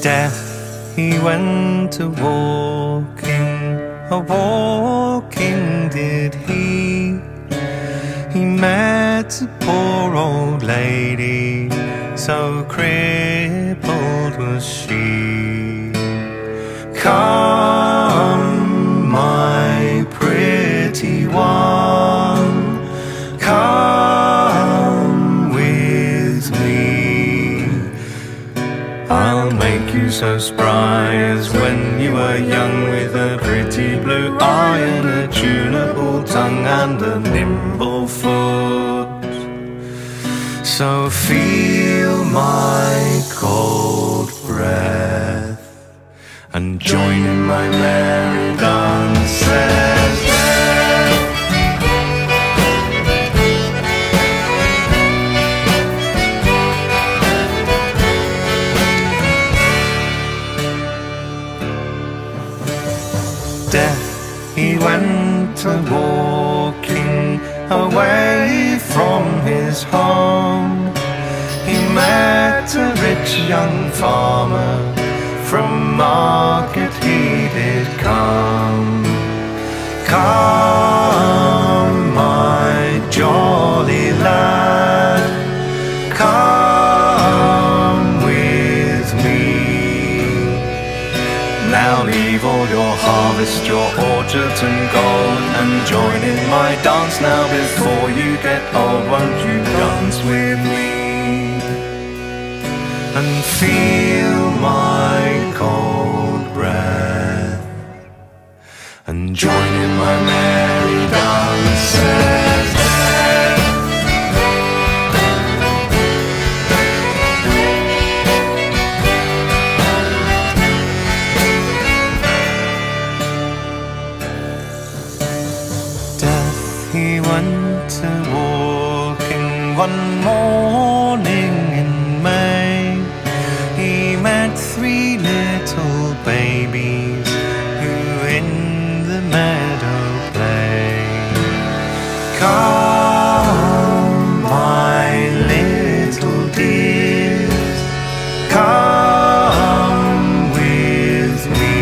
Death, he went a-walking did he. He met a poor old lady, so crippled was she. Come, my pretty one, come with me. I'll make you so spry as when you were young, with a pretty blue eye and a tunable tongue and a nimble foot. So feel my cold breath and join in my merry dances. Death, he went a-walking away from his home. He met a rich young farmer, from market he did come. Come, my jolly lad, come with me. Now leave all your harvest, your orchards and gold, and join in my dance now before you get old. Won't you dance with me and feel my cold breath and join in my merry dances? He went a-walking one morning in May. He met 3 little babies who in the meadow play. Come, my little dears, come with me,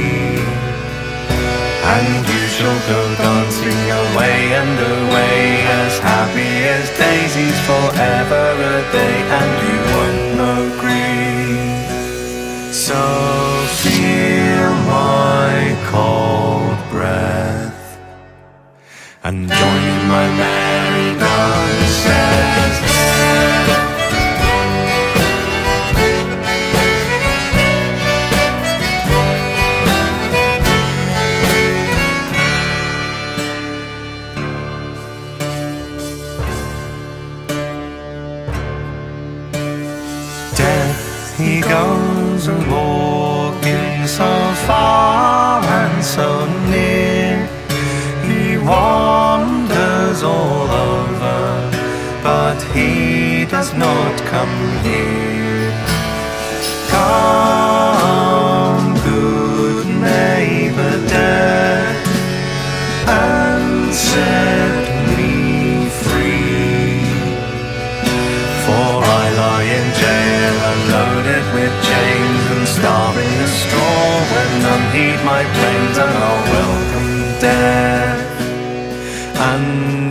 and you shall go dancing away and away, as happy as daisies forever a day, and you won't know grief. So feel my cold breath and join in my merry dances. He goes a-walking so far and so near. He wanders all over, but he does not come here. Come, good neighbor Death, and set me free, for I lie in jail, loaded with chains and starving the straw, when none heed my plains, and I'll welcome death and